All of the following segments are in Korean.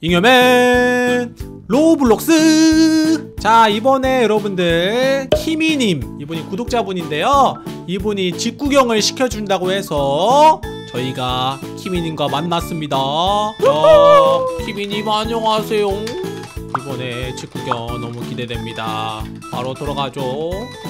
잉여맨 로블록스. 자, 이번에 여러분들 키미님, 이분이 구독자분인데요, 이분이 집 구경을 시켜준다고 해서 저희가 키미님과 만났습니다. 키미님 안녕하세요. 이번에 집 구경 너무 기대됩니다. 바로 들어가죠.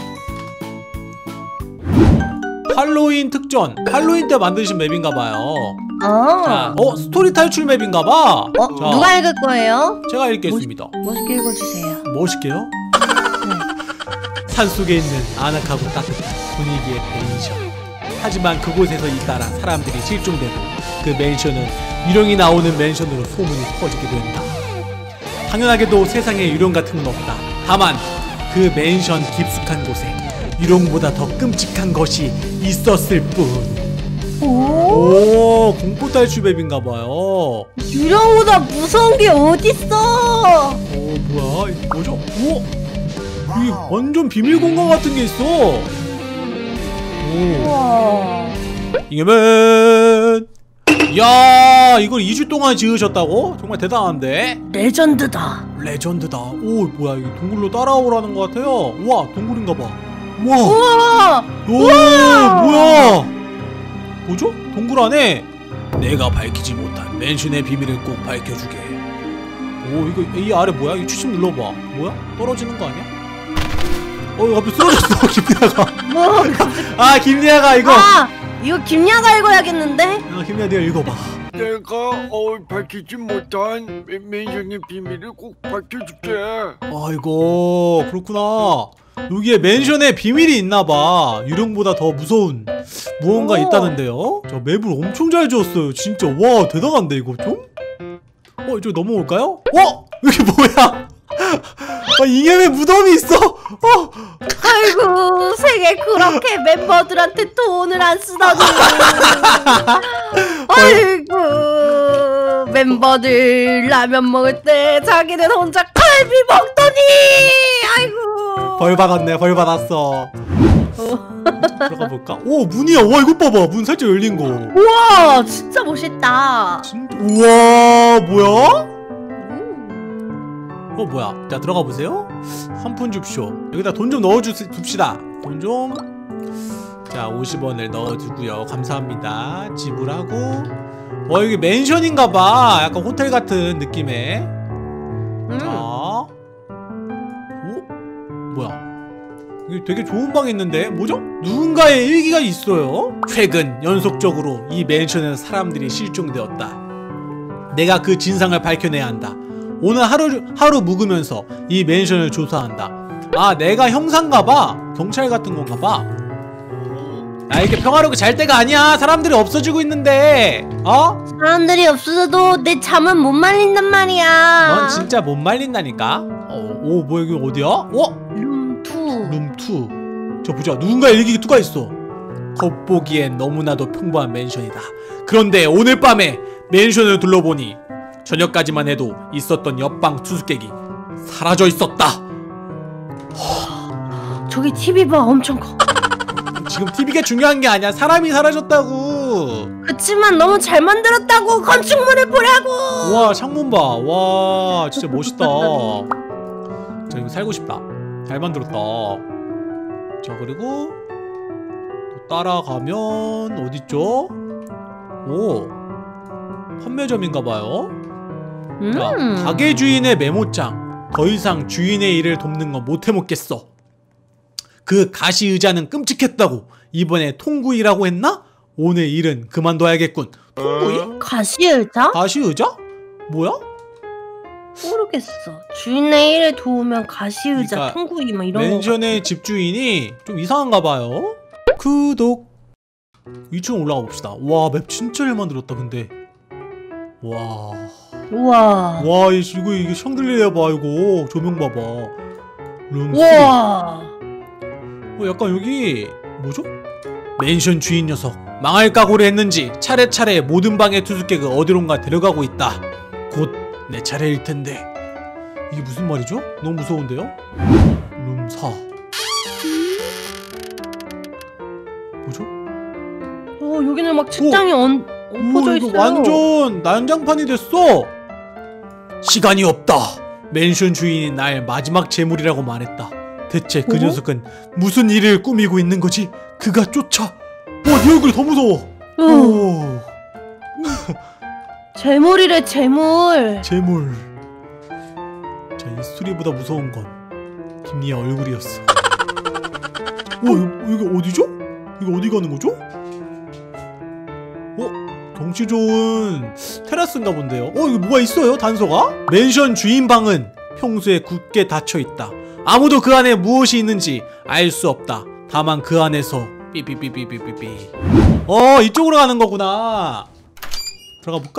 할로윈 특전, 할로윈 때 만드신 맵인가봐요. 자, 스토리 탈출 맵인가봐. 자, 누가 읽을 거예요? 제가 읽겠습니다. 멋있게 읽어주세요. 멋있게요? 네. 산속에 있는 아늑하고 따뜻한 분위기의 펜션. 하지만 그곳에서 잇따라 사람들이 실종되고 그 맨션은 유령이 나오는 맨션으로 소문이 퍼지게 된다. 당연하게도 세상에 유령 같은 건 없다. 다만 그 맨션 깊숙한 곳에 유령보다 더 끔찍한 것이 있었을 뿐. 오, 공포 탈출 맵인가봐요. 유령보다 무서운 게 어딨어? 오, 뭐야? 이거 뭐죠? 오! 이게 완전 비밀 공간 같은 게 있어. 오. 우와. 잉여맨! 야, 이걸 2주 동안 지으셨다고? 정말 대단한데? 레전드다. 레전드다. 오, 뭐야, 이게 동굴로 따라오라는 것 같아요. 우와, 동굴인가봐. 우와! 우와! 오, 우와! 뭐야! 뭐죠? 동굴 안에 내가 밝히지 못한 맨션의 비밀을 꼭 밝혀주게. 오, 이거 이 아래 뭐야? 이거 추심 눌러봐. 뭐야? 떨어지는 거 아니야? 이거 앞에 쓰러졌어. 김리아가. 뭐? 아, 김리아가 이거. 이거 김야가 읽어야겠는데? 김리아 네가 읽어봐. 내가 밝히지 못한 맨션의 비밀을 꼭 밝혀줄게. 아이고, 그렇구나. 여기에 맨션에 비밀이 있나봐. 유령보다 더 무서운 무언가 있다는데요. 저 맵을 엄청 잘 지었어요. 진짜. 와, 대단한데 이거 좀? 이쪽 넘어올까요? 여기 뭐야? 잉여맨 무덤이 있어. 아이고, 세계 그렇게 멤버들한테 돈을 안 쓰다니. 아이고, 멤버들 라면 먹을 때 자기는 혼자 갈비 먹더니. 아이고, 벌 받았네. 벌 받았어. 들어가 볼까? 오, 문이야. 와, 이거 봐봐. 문 살짝 열린 거. 우와, 진짜 멋있다. 우와, 뭐야? 뭐야? 자, 들어가 보세요. 한 푼 줍쇼. 여기다 돈 좀 넣어줍시다. 돈 좀. 자, 50원을 넣어주고요. 감사합니다. 지불하고. 여기 맨션인가봐. 약간 호텔 같은 느낌의. 자, 뭐야? 이게 되게 좋은 방이 있는데 뭐죠? 누군가의 일기가 있어요. 최근 연속적으로 이 맨션에서 사람들이 실종되었다. 내가 그 진상을 밝혀내야 한다. 오늘 하루 묵으면서 이 맨션을 조사한다. 아, 내가 형사인가봐. 경찰 같은 건가봐. 야, 이렇게 평화롭게 잘 때가 아니야. 사람들이 없어지고 있는데. 사람들이 없어져도 내 잠은 못 말린단 말이야. 넌 진짜 못 말린다니까. 뭐야, 여기 어디야? 룸2. 저 보자. 누군가의 일기 뚜가 있어. 겉보기엔 너무나도 평범한 맨션이다. 그런데 오늘 밤에 맨션을 둘러보니 저녁까지만 해도 있었던 옆방 투숙객이 사라져 있었다. 저기 TV 봐, 엄청 커. 지금 TV가 중요한 게 아니야. 사람이 사라졌다고. 그치만 너무 잘 만들었다고. 건축물을 보라고. 와, 창문 봐. 와, 진짜 멋있다. 자, 이거 살고 싶다. 잘 만들었다. 자, 그리고 또 따라가면 어딨죠? 오, 판매점인가봐요. 자, 가게 주인의 메모장. 더 이상 주인의 일을 돕는 건 못해먹겠어. 그 가시 의자는 끔찍했다고. 이번에 통구이라고 했나? 오늘 일은 그만둬야겠군. 통구이? 가시 의자? 가시 의자? 뭐야? 모르겠어. 주인의 일을 도우면 가시 의자, 그러니까 통구이 막 이런 거. 맨션의 집주인이 좀 이상한가봐요. 구독. 2층 올라가 봅시다. 와, 맵 진짜 잘 만들었다. 근데 와, 우와. 와, 이게 샹들리에 봐. 이거 조명 봐봐. 룸 3. 우와. 약간 여기 뭐죠? 맨션 주인 녀석 망할 각오를 했는지 차례차례 모든 방의 투숙객을 어디론가 데려가고 있다. 곧 내 차례일 텐데. 이게 무슨 말이죠? 너무 무서운데요? 룸 4. 뭐죠? 여기는 막 책장이 엎어져 있어요. 이거 완전 난장판이 됐어. 시간이 없다. 맨션 주인이 날 마지막 재물이라고 말했다. 대체 그 녀석은 무슨 일을 꾸미고 있는 거지? 그가 쫓아. 와, 네 얼굴이 더 무서워. 오. 재물이래 재물. 재물. 자, 이 스토리보다 무서운 건 김리아 얼굴이었어. 여기 어디죠? 이거 어디 가는 거죠? 경치 좋은 테라스인가 본데요. 이거 뭐가 있어요? 단서가? 맨션 주인 방은 평소에 굳게 닫혀 있다. 아무도 그 안에 무엇이 있는지 알 수 없다. 다만 그 안에서 삐삐삐삐삐삐삐. 이쪽으로 가는 거구나. 들어가 볼까?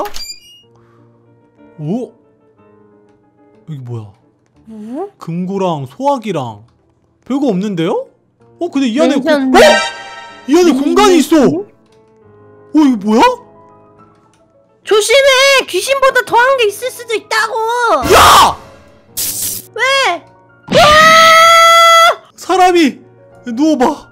오? 여기 뭐야? 금고랑 소화기랑 별거 없는데요? 근데 이 안에 이 안에 공간이 있어. 이거 뭐야? 조심해! 귀신보다 더한 게 있을 수도 있다고! 야! 왜? 사람이 누워봐.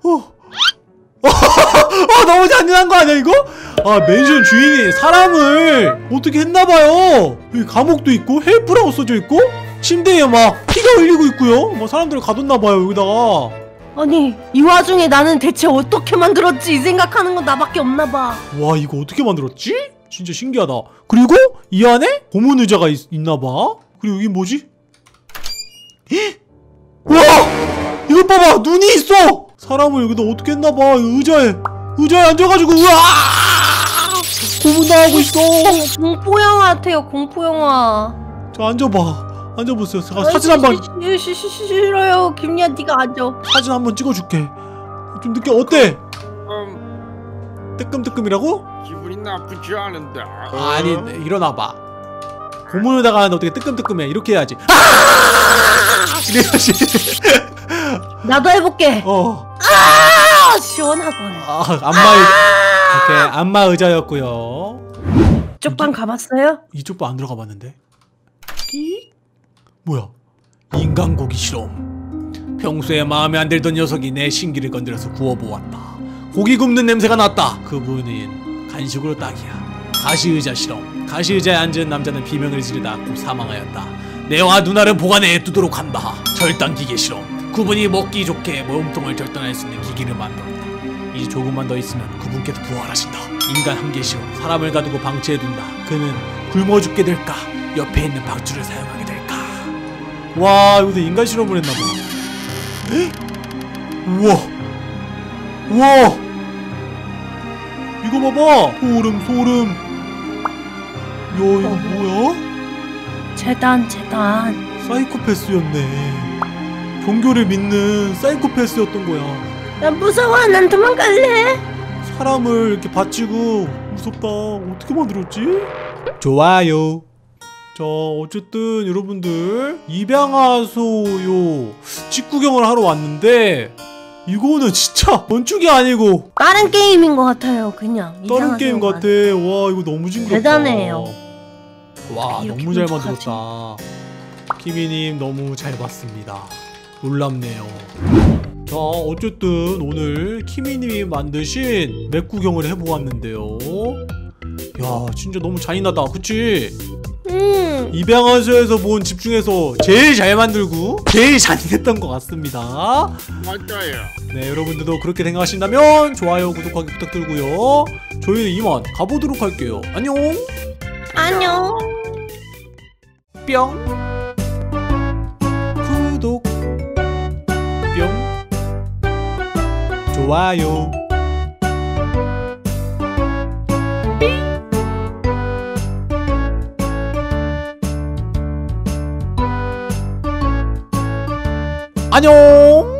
너무 잔인한 거 아니야 이거? 맨션 주인이 사람을 어떻게 했나봐요. 여기 감옥도 있고 헬프라고 써져 있고 침대에 막 피가 흘리고 있고요. 뭐 사람들을 가뒀나봐요 여기다가. 아니 이 와중에 나는 대체 어떻게 만들었지 이 생각하는 건 나밖에 없나봐. 와, 이거 어떻게 만들었지? 진짜 신기하다. 그리고 이 안에 고문 의자가 있나봐. 그리고 여기 뭐지? 와! 이거 봐봐! 눈이 있어! 사람을 여기다 어떻게 했나봐. 의자에 앉아가지고 우와! 고문당하고 있어. 공포영화 같아요. 공포영화. 자, 앉아보세요. 제가 사진 한번 싫어요. 김리아 네가 앉아. 사진 한번 찍어줄게. 좀 느껴. 어때? 뜨끔뜨끔이라고? 기분이 나쁘지 않은데. 아니, 일어나봐. 고문에다가 하는데 어떻게 뜨끔뜨끔해. 이렇게 해야지. 이래야지. 나도 해볼게. 시원하군. 안마 의자였고요. 이쪽 방 가봤어요? 이쪽 방 안 들어가 봤는데. 뭐야? 인간고기 실험. 평소에 마음에 안 들던 녀석이 내 신기를 건드려서 구워보았다. 고기 굽는 냄새가 났다. 그분은 간식으로 딱이야. 가시의자 실험. 가시의자에 앉은 남자는 비명을 지르다 곧 사망하였다. 뇌와 눈알은 보관해 두도록 한다. 절단기계 실험. 그분이 먹기 좋게 몸통을 절단할 수 있는 기기를 만들었다. 이제 조금만 더 있으면 그분께서 부활하신다. 인간 한계 실험. 사람을 가두고 방치해둔다. 그는 굶어 죽게 될까? 옆에 있는 방주를 사용하게 될까? 와, 여기서 인간 실험을 했나봐. 우와! 이거 봐봐! 소름. 야, 이거 뭐야? 재단. 사이코패스였네. 종교를 믿는 사이코패스였던 거야. 난 무서워. 난 도망갈래. 사람을 이렇게 바치고 무섭다. 어떻게 만들었지? 좋아요. 자, 어쨌든 여러분들 입양하소요 직구경을 하러 왔는데 이거는 진짜 건축이 아니고 다른 게임인 것 같아요. 그냥 다른 게임 같아. 와, 이거 너무 징그럽다. 대단해요. 와, 너무 잘 만들었다. 키미님 너무 잘 봤습니다. 놀랍네요. 자, 어쨌든 오늘 키미님이 만드신 맵 구경을 해보았는데요. 야, 진짜 너무 잔인하다. 그치? 입양하소에서 본 집 중에서 제일 잘 만들고 제일 잔인했던 것 같습니다. 맞아요. 네, 여러분들도 그렇게 생각하신다면 좋아요, 구독하기 부탁드리고요. 저희는 이만 가보도록 할게요. 안녕. 뿅. 구독. 뿅. 좋아요. 안녕.